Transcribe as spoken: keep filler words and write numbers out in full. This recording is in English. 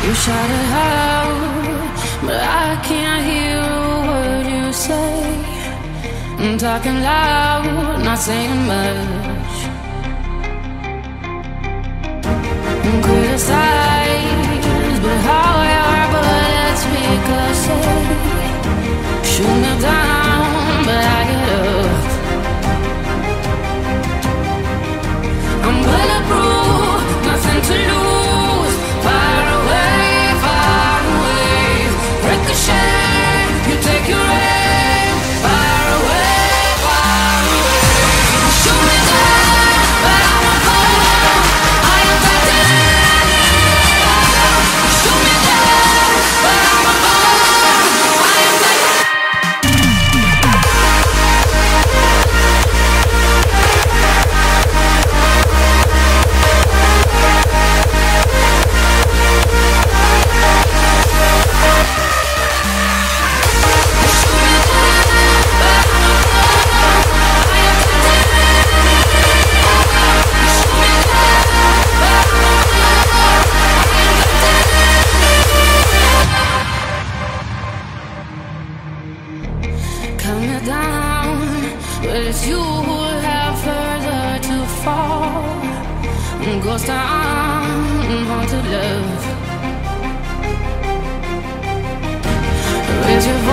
You shout it out, but I can't hear a word you say. I'm talking loud, not saying much. Criticize, but how your bullets ricochet. Shoot me down, but I get up. I'm bulletproof, nothing to lose. Far away, far away. Ricochet, you take your aim. Far away, far away. Shoot me down, but I'm a bullet. I am titanium. Shoot me down, but I'm a bullet. I am titanium. Cut me down, but it's you who have further to fall. Ghost town, haunted love. Raise your voice.